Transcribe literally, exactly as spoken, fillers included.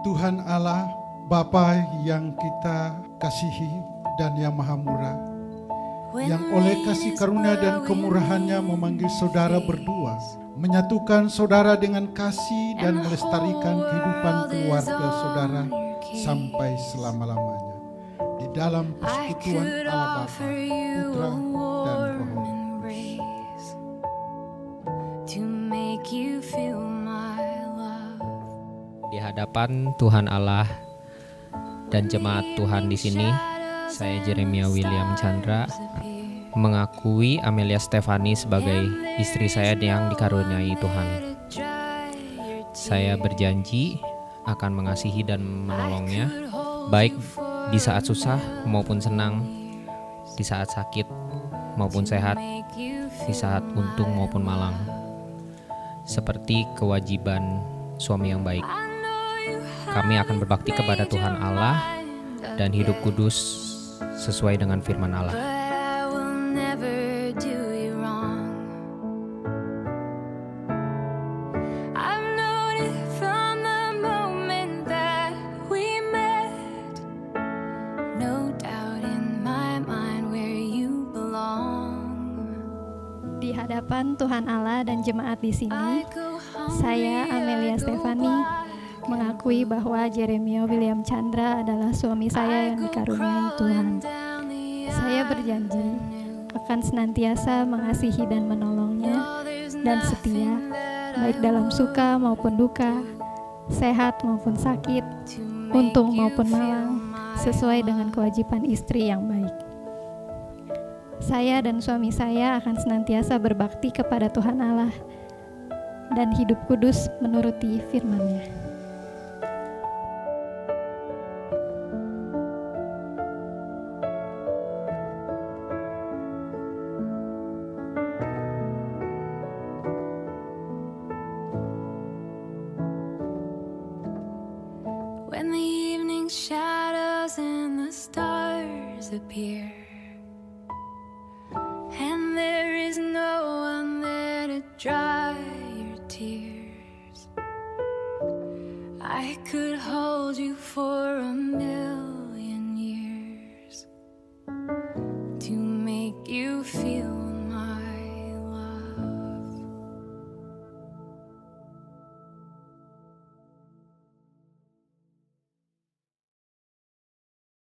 Tuhan Allah, Bapa yang kita kasihi dan yang maha murah, yang oleh kasih karunia dan kemurahannya memanggil saudara berdua, menyatukan saudara dengan kasih dan melestarikan kehidupan keluarga saudara sampai selama-lamanya di dalam persekutuan Allah Bapa, Putra, dan Roh Kudus. Di hadapan Tuhan Allah dan jemaat Tuhan di sini, saya Jeremia William Chandra mengakui Amelia Stefani sebagai istri saya yang dikaruniai Tuhan. Saya berjanji akan mengasihi dan menolongnya, baik di saat susah maupun senang, di saat sakit maupun sehat, di saat untung maupun malang, seperti kewajiban suami yang baik. Kami akan berbakti kepada Tuhan Allah dan hidup kudus sesuai dengan firman Allah. Di hadapan Tuhan Allah dan jemaat di sini, saya Amelia Stefani mengakui bahwa Jeremia William Chandra adalah suami saya yang dikaruniai Tuhan. Saya berjanji akan senantiasa mengasihi dan menolongnya dan setia, baik dalam suka maupun duka, sehat maupun sakit, untung maupun malang, sesuai dengan kewajiban istri yang baik. Saya dan suami saya akan senantiasa berbakti kepada Tuhan Allah dan hidup kudus menuruti firman-Nya. When the evening shadows and the stars appear,